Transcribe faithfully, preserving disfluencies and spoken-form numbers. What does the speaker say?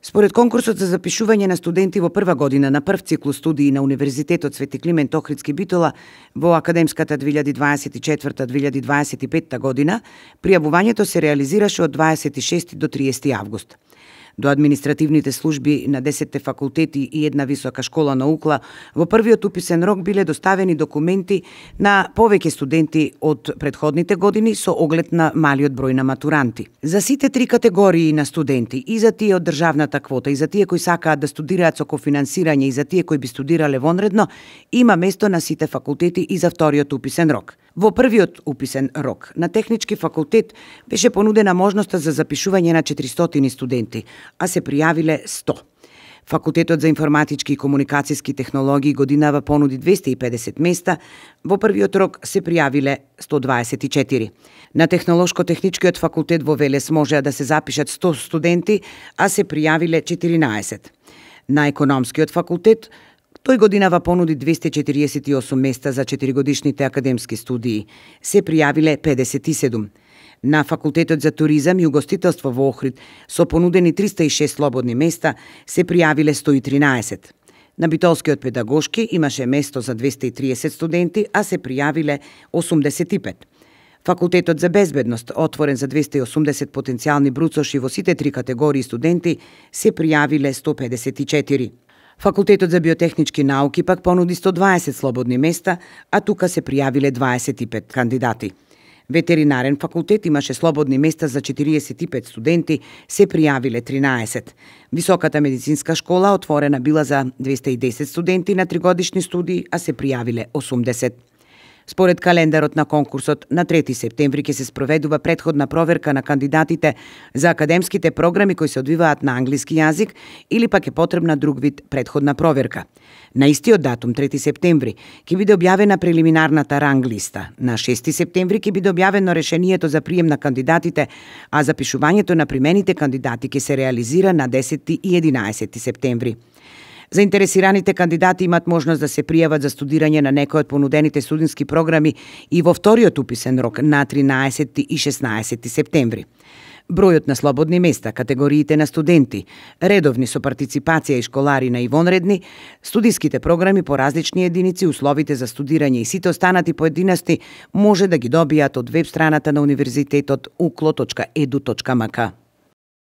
Според конкурсот за запишување на студенти во прва година на прв циклус студии на Универзитетот Свети Климент Охридски Битола во академската две илјади дваесет и четврта две илјади дваесет и петта година, пријавувањето се реализираше од дваесет и шести до триесети август. До административните служби на десетте факултети и една висока школа на УКЛА во првиот уписен рок биле доставени документи на повеќе студенти од претходните години со оглед на малиот број на матуранти. За сите три категории на студенти, и за тие од државната квота, и за тие кои сакаат да студираат со кофинансирање, и за тие кои би студирале вонредно, има место на сите факултети и за вториот уписен рок. Во првиот уписен рок на Технички факултет беше понудена можноста за запишување на четиристотини студенти, а се пријавиле сто. Факултетот за информатички и комуникацијски технологии годинава понуди двесте и педесет места, во првиот рок се пријавиле сто дваесет и четири. На Технолошко-техничкиот факултет во Велес можеа да се запишат сто студенти, а се пријавиле четиринаесет. На Економскиот факултет тој годинава понуди двесте четириесет и осум места за четиригодишните академски студии, се пријавиле педесет и седум. На Факултетот за туризам и угостителство во Охрид со понудени триста и шест слободни места се пријавиле сто и тринаесет. На Битолскиот педагошки имаше место за двесте и триесет студенти, а се пријавиле осумдесет и пет. Факултетот за безбедност, отворен за двесте и осумдесет потенцијални бруцоши во сите три категории студенти, се пријавиле сто педесет и четири. Факултетот за биотехнички науки пак понуди сто дваесет слободни места, а тука се пријавиле дваесет и пет кандидати. Ветеринарен факултет имаше слободни места за четириесет и пет студенти, се пријавиле тринаесет. Високата медицинска школа отворена била за двесте и десет студенти на тригодишни студии, а се пријавиле осумдесет. Според календарот на конкурсот, на трети септември ќе се спроведува претходна проверка на кандидатите за академските програми кои се одвиваат на англиски јазик или пак е потребна друг вид претходна проверка. На истиот датум, трети септември, ќе биде објавена прелиминарната ранг листа. На шести септември ќе биде објавено решението за прием на кандидатите, а запишувањето на примените кандидати ќе се реализира на десети и единаесети септември. Заинтересираните кандидати имат можност да се пријават за студирање на некој од понудените студентски програми и во вториот уписен рок на тринаесети и шеснаесети септември. Бројот на слободни места, категориите на студенти, редовни со партиципација и школарина и вонредни, студиските програми по различни единици, условите за студирање и сите останати поединости може да ги добијат од веб страната на Универзитетот у к л о точка е д у точка м к.